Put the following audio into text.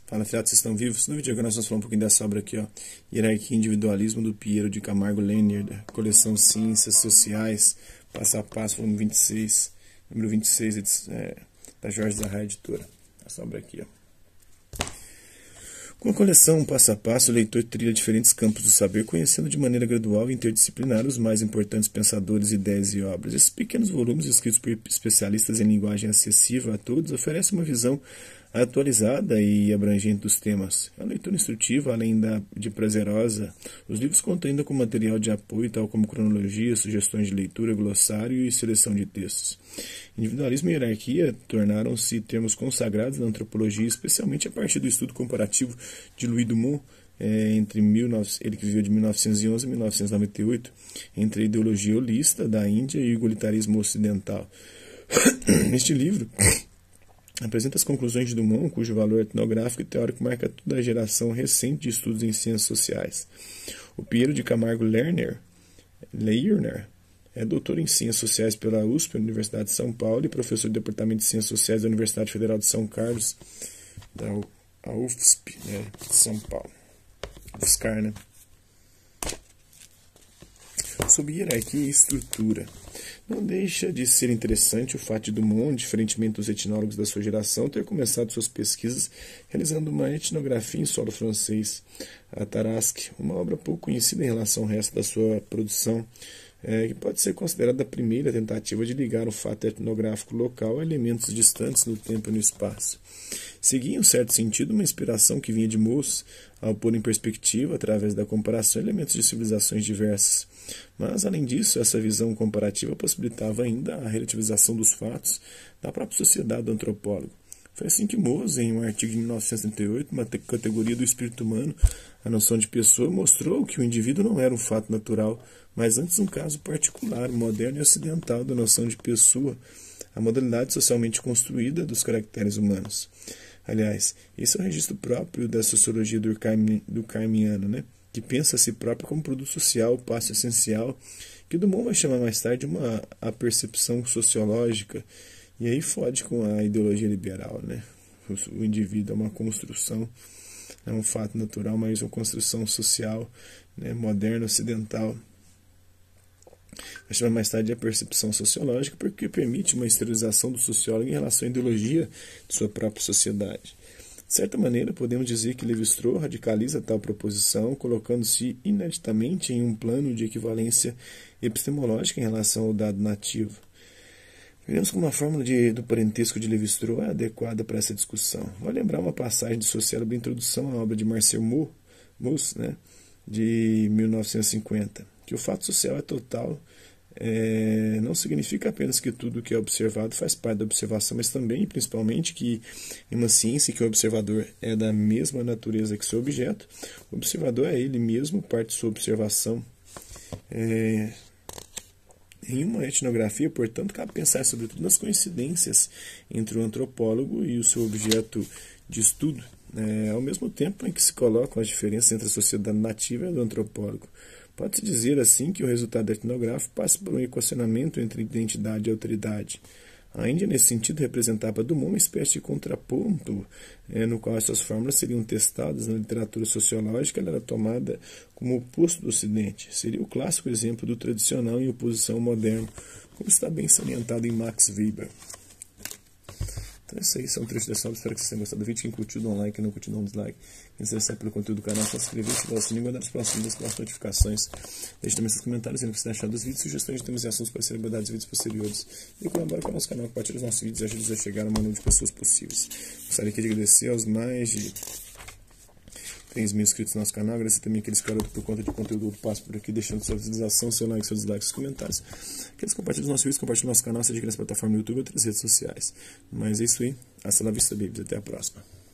Fala, filhados, vocês estão vivos? No vídeo agora nós vamos falar um pouquinho dessa obra aqui, ó. Hierarquia e Individualismo, do Piero de Camargo Lerner, da coleção Ciências Sociais, passo a passo, volume 26, número 26, da Jorge Zahar Editora. Essa obra aqui, ó. Com a coleção Passo a Passo, o leitor trilha diferentes campos do saber, conhecendo de maneira gradual e interdisciplinar os mais importantes pensadores, ideias e obras. Esses pequenos volumes, escritos por especialistas em linguagem acessível a todos, oferecem uma visão atualizada e abrangente dos temas. É uma leitura instrutiva, além de prazerosa. Os livros contam ainda com material de apoio, tal como cronologia, sugestões de leitura, glossário e seleção de textos. Individualismo e hierarquia tornaram-se termos consagrados na antropologia, especialmente a partir do estudo comparativo de Louis Dumont, ele que viveu de 1911 a 1998, entre a ideologia holista da Índia e o igualitarismo ocidental. Este livro apresenta as conclusões de Dumont, cujo valor etnográfico e teórico marca toda a geração recente de estudos em ciências sociais. O Piero de Camargo Lerner é doutor em Ciências Sociais pela USP, Universidade de São Paulo, e professor do Departamento de Ciências Sociais da Universidade Federal de São Carlos, da UFSP, de São Paulo. UFSCar, né? Sobre hierarquia e estrutura. Não deixa de ser interessante o fato de Dumont, diferentemente dos etnólogos da sua geração, ter começado suas pesquisas realizando uma etnografia em solo francês, a Tarasque, uma obra pouco conhecida em relação ao resto da sua produção, que pode ser considerada a primeira tentativa de ligar o fato etnográfico local a elementos distantes no tempo e no espaço. Seguia, em um certo sentido, uma inspiração que vinha de Mauss, ao pôr em perspectiva, através da comparação, elementos de civilizações diversas. Mas, além disso, essa visão comparativa possibilitava ainda a relativização dos fatos da própria sociedade do antropólogo. Foi assim que Mauss, em um artigo de 1938, uma categoria do espírito humano, a noção de pessoa, mostrou que o indivíduo não era um fato natural, mas antes um caso particular, moderno e ocidental da noção de pessoa, a modalidade socialmente construída dos caracteres humanos. Aliás, esse é um registro próprio da sociologia durkheimiana, né? Que pensa a si próprio como produto social, passo essencial, que Dumont vai chamar mais tarde a percepção sociológica, e aí fode com a ideologia liberal, né? O indivíduo é uma construção, é um fato natural, mas uma construção social, né, moderna, ocidental. Vai chamar mais tarde a percepção sociológica, porque permite uma esterilização do sociólogo em relação à ideologia de sua própria sociedade. De certa maneira, podemos dizer que Lévi-Strauss radicaliza tal proposição, colocando-se ineditamente em um plano de equivalência epistemológica em relação ao dado nativo. Veremos como a fórmula do parentesco de Lévi-Strauss é adequada para essa discussão. Vou lembrar uma passagem de sua célebre introdução à obra de Marcel Mauss, né, de 1950, que o fato social é total, não significa apenas que tudo o que é observado faz parte da observação, mas também, principalmente, que em uma ciência que o observador é da mesma natureza que seu objeto, o observador é ele mesmo, parte de sua observação. Em uma etnografia, portanto, cabe pensar sobretudo nas coincidências entre o antropólogo e o seu objeto de estudo, ao mesmo tempo em que se colocam as diferenças entre a sociedade nativa e a do antropólogo. Pode-se dizer, assim, que o resultado etnográfico passa por um equacionamento entre identidade e autoridade. A Índia, nesse sentido, representava para Dumont uma espécie de contraponto, no qual essas fórmulas seriam testadas na literatura sociológica. Ela era tomada como oposto do Ocidente. Seria o clássico exemplo do tradicional em oposição ao moderno, como está bem salientado em Max Weber. Então, isso aí são trechos dessa obra. Espero que vocês tenham gostado do vídeo. Quem curtiu, dá um like. Quem não curtiu, dá um dislike. Quem se interessa pelo conteúdo do canal, só se inscrever, ativar o sininho e guardar os próximos vídeos com as notificações. Deixe também seus comentários dizendo o que você achar dos vídeos, sugestões de temas e assuntos para serem abordados em vídeos posteriores. E colabore com o nosso canal, compartilhe os nossos vídeos e ajude a chegar ao maior número de pessoas possíveis. Gostaria aqui de agradecer aos mais de 3 mil inscritos no nosso canal. Agradecer também aqueles que por conta de conteúdo que passo por aqui, deixando sua visualização, seu like, seu dislike, seus comentários. Aqueles que compartilham os nossos vídeos, compartilham o nosso canal, seja aqui nessa plataforma no YouTube ou outras redes sociais. Mas é isso aí. Hasta la vista, babies. Até a próxima.